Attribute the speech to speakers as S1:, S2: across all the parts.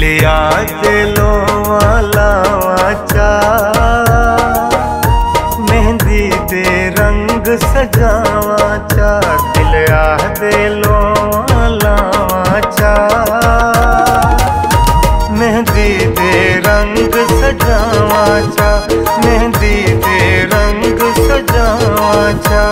S1: दिलिया दिलों वाला चा मेहंदी दे रंग सजावा चा दिलिया दिलों वाला चा मेहंदी दे रंग सजावा चा मेहंदी दे रंग सजावा चा।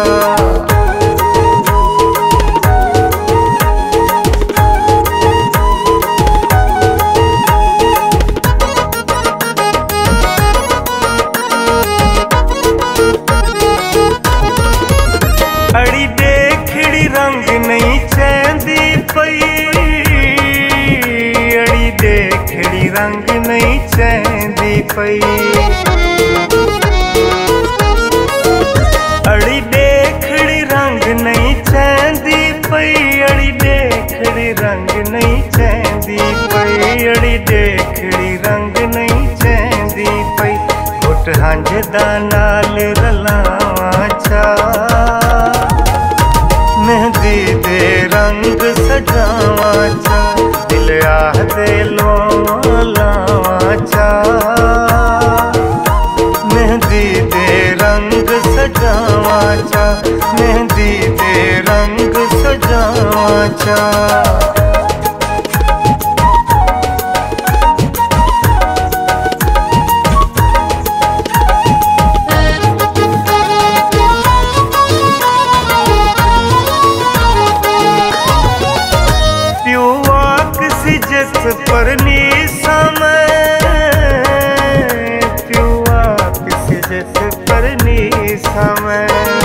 S1: अड़ी देखड़ी रंग नहीं चैंदी पई अड़ी देखड़ी रंग नहीं चैंदी पई अड़ी देखड़ी रंग नहीं चैंदी पई अड़ी देखड़ी रंग नहीं चैंदी पई अड़ी देखड़ी रंग नहीं चैंदी पई घुट हंझदा नाल रलावा चा मेहंदी दे रंग सजावा चा दिलिया दिलों वाला चा मेहंदी दे रंग सजावा चा मेहंदी दे रंग सजावा चा। परनी समय प्युआ किसी जैसे परनी समय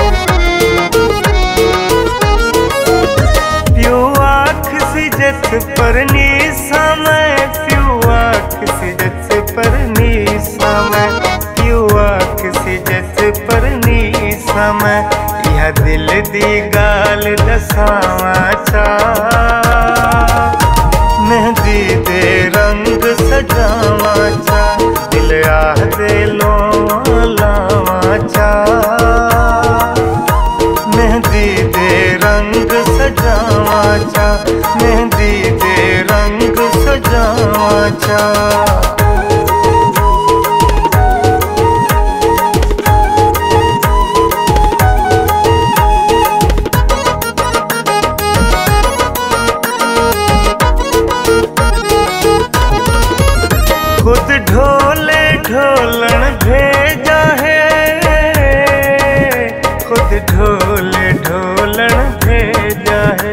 S1: प्युआ किसी जैसे परनी समय प्युआ किसी जैसे परनी समय प्युआ किसी जैसे परनी समय यह दिल दी गाल दसावा चा मेहंदी दे रंग सजावा चा दिलिया दिलों वाला चा मेहंदी दे रंग सजावा चा मेहंदी दे रंग सजावा चा। खुद ढोले ढोलन भेजा है खुद ढोले ढोलन भेजा है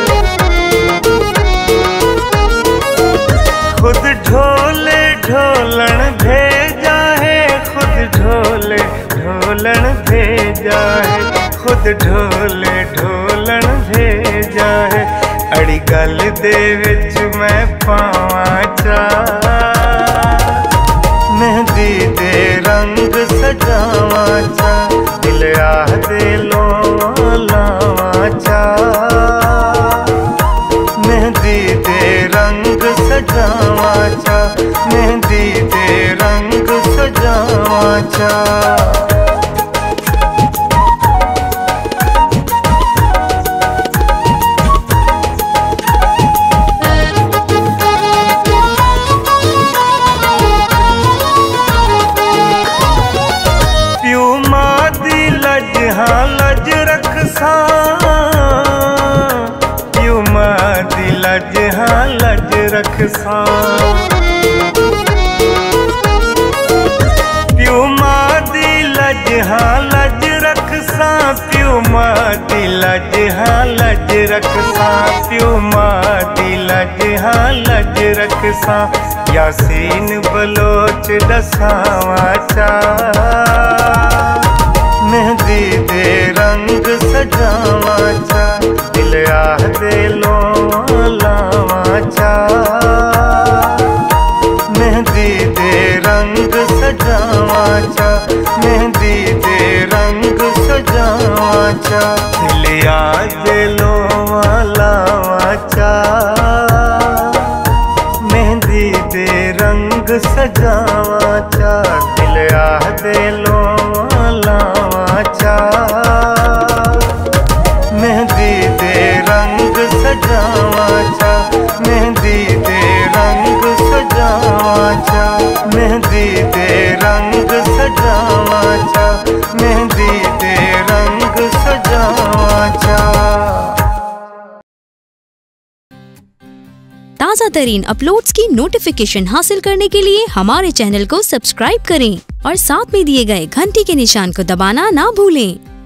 S1: खुद ढोले ढोलन भेजा है खुद ढोले ढोलन भेजा है खुद ढोले ढोलन भेजा है अड़ी गल दे विच मैं पावा चा मेहंदी दे रंग सजावा चा दिलिया दिलों वाला चा मेहंदी दे रंग सजावा चा मेहंदी दे रंग सजावा चा। हाँ लज रख सा प्यू मादी लज हाँ लज रख सा प्यू मादी लज हाँ लज रख सा प्यू मादी लज हाँ लज रख सा प्यू मादी लज हाँ लज रख सा यासीन बलोच दसावा चा मेहंदी दे रंग सजावा चा दिलिया दिलों वाला चा मेहंदी दे रंग सजावा चा मेहंदी दे रंग सजावा चा दिलिया दिलों वाला चा मेहंदी दे रंग सजावा चा दिलिया दिलों वाला चा मेहंदी दे रंग सजावा चा मेहंदी दे रंग सजावा
S2: ताज़ा तरीन अपलोड्स की नोटिफिकेशन हासिल करने के लिए हमारे चैनल को सब्सक्राइब करें और साथ में दिए गए घंटी के निशान को दबाना ना भूलें।